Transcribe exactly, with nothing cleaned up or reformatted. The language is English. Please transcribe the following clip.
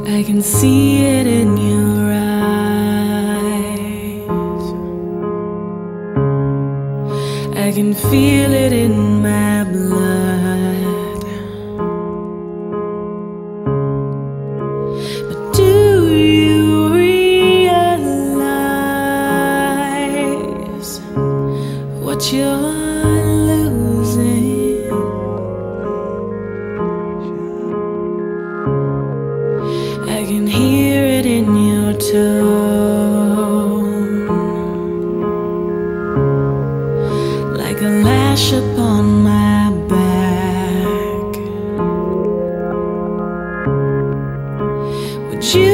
I can see it in your eyes. I can feel it in my blood. But do you realize what you're losing? I can hear it in your tone, like a lash upon my back. Would you